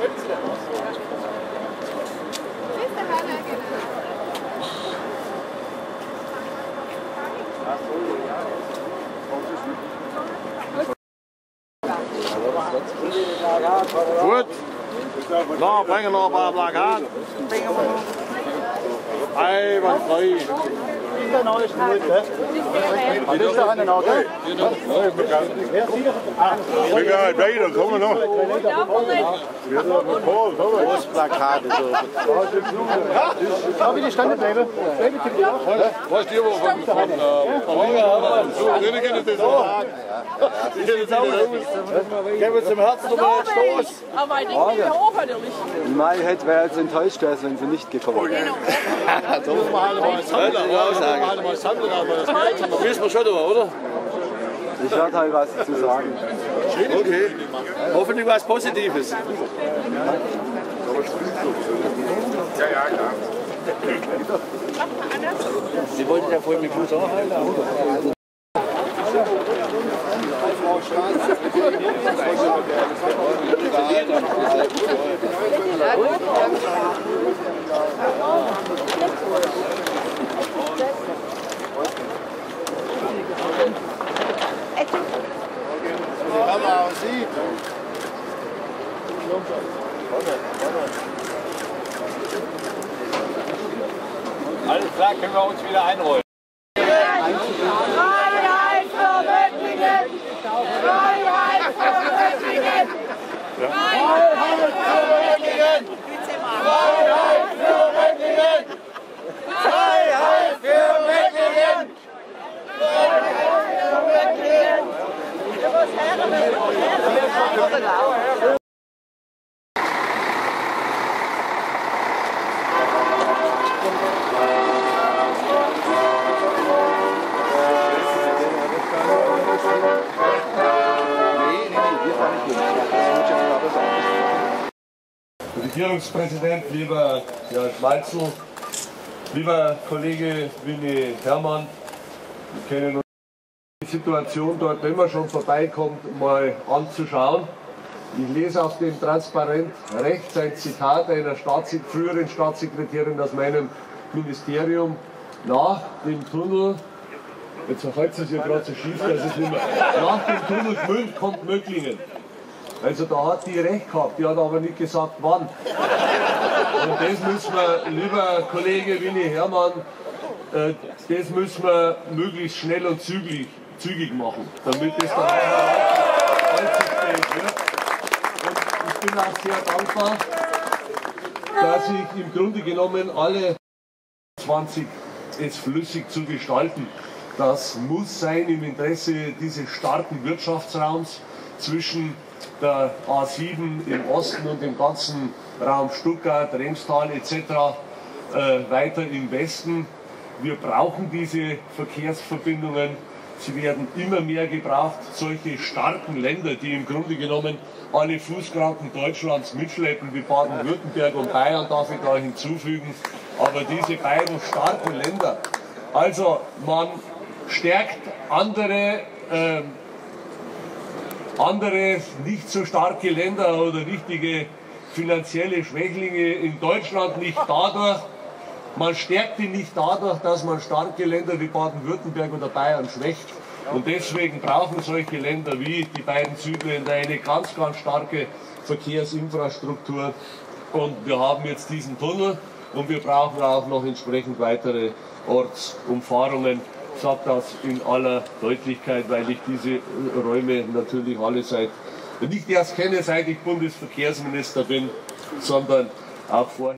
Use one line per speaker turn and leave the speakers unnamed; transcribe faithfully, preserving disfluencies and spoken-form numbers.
Gut. Da bringen wir noch ein paar Plakate. Ei, was frei.
Das ist doch eine Auto.
Egal, weiter, kommen wir noch.
Großplakate. So wie die Standardbleibe.
Was die aber von so drinnen geht es so.
Gehen wir zum Herzen nochmal einen Stoß.
Aber ich denke, wir auch natürlich.
Nein, hätte wäre jetzt enttäuscht, wenn sie nicht gekommen wäre.
Da muss man halt mal sammeln. Wissen wir schon, oder?
Ich werde halt was zu sagen.
Okay. Hoffentlich was Positives. Ja, ja, klar.
Sie wollten ja vorhin mit Fuß auch halten.
Alles klar, können wir uns wieder einrollen.
Freiheit für Möttlingen! Freiheit für Möttlingen!
Freiheit für Möttlingen! Freiheit für Möttlingen! Freiheit für Möttlingen!
Regierungspräsident, lieber Jörg Malzel, lieber Kollege Willi Herrmann, wir kennen uns die Situation dort, wenn man schon vorbeikommt, mal anzuschauen. Ich lese auf dem Transparent rechts ein Zitat einer Staatssek früheren Staatssekretärin aus meinem Ministerium nach dem Tunnel. Jetzt verfällt es ja gerade so schief, dass es nicht mehr. Nach dem Tunnel Gmünd kommt Möttlingen. Also da hat die recht gehabt, die hat aber nicht gesagt wann. Und das müssen wir, lieber Kollege Willi Herrmann, äh, das müssen wir möglichst schnell und zügig, zügig machen, damit das dann auch wird. Und ich bin auch sehr dankbar, dass ich im Grunde genommen alle zwanzig es flüssig zu gestalten. Das muss sein im Interesse dieses starken Wirtschaftsraums zwischen der A sieben im Osten und dem ganzen Raum Stuttgart, Remstal et cetera äh, weiter im Westen. Wir brauchen diese Verkehrsverbindungen. Sie werden immer mehr gebraucht. Solche starken Länder, die im Grunde genommen alle Fußkranken Deutschlands mitschleppen, wie Baden-Württemberg und Bayern, darf ich da hinzufügen. Aber diese beiden starken Länder, also man stärkt andere äh, andere nicht so starke Länder oder richtige finanzielle Schwächlinge in Deutschland nicht dadurch, man stärkt die nicht dadurch, dass man starke Länder wie Baden-Württemberg oder Bayern schwächt. Und deswegen brauchen solche Länder wie die beiden Südländer eine ganz, ganz starke Verkehrsinfrastruktur. Und wir haben jetzt diesen Tunnel und wir brauchen auch noch entsprechend weitere Ortsumfahrungen. Ich sage das in aller Deutlichkeit, weil ich diese Räume natürlich alle seit, nicht erst kenne, seit ich Bundesverkehrsminister bin, sondern auch vorher.